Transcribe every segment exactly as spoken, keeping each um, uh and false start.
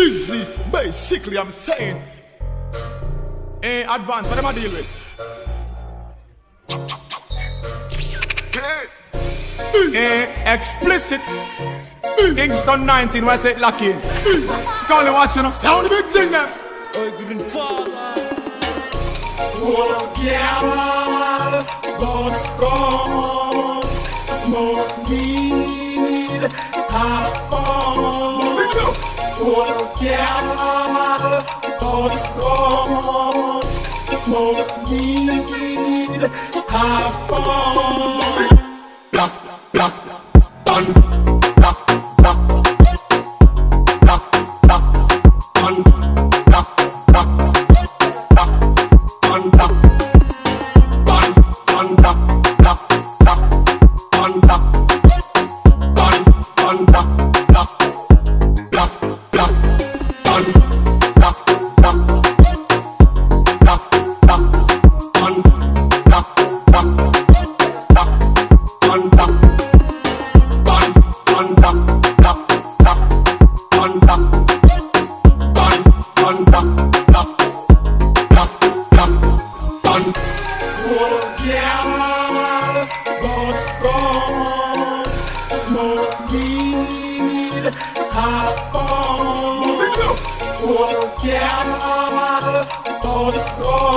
Easy, basically I'm saying. Eh, advance, what am I deal with? Eh, explicit. Kingston nineteen, where I say lock in. Scully watching us. Sound the big thing now. Oh, Green Pharmhaus. Oh, yeah, God's guns, smoke weed, have fun. Oh, yeah, God's guns, smoke weed, have fun. Black, black, done. Black, black, black, black, done. Black, black, black, done. Black, done, done, black, black, black, done. Black, done, done, black, black, black, black, done. Black, black, black, black, done. Black, black, black, done. Black, done, done, black, black, black, done. Black, done, done, black, black, black, black, done. Oh, yeah, God's guns, smoke weed, have fun. Oh, yeah, God's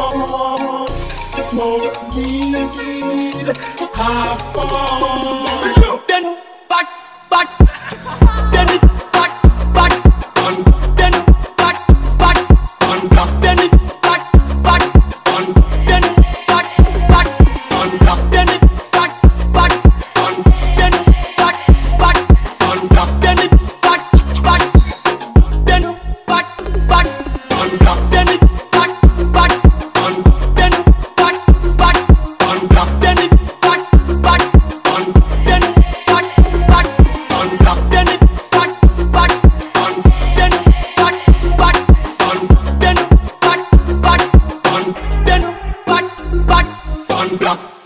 guns, smoke weed, have fun. Then back, back, then it back, back, done. Then back, back, done. Black, then it back, back, done. Then back, back, done. Black, then it back, back, done. Then back, back, done. Black, then it back, back, then back, back, done. Black, then it back, back, done. Then back, back, done. Black, then it back, back, done. Then back, back, done. Black, then it back, back, done. Then back, back, done. Then back, back, done. Then back, back, done. Black.